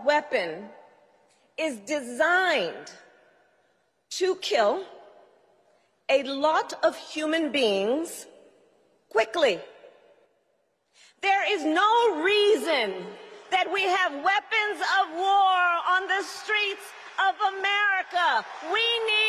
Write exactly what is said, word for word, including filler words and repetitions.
weapon is designed to kill a lot of human beings quickly. There is no reason that we have weapons of war on the streets of America. We need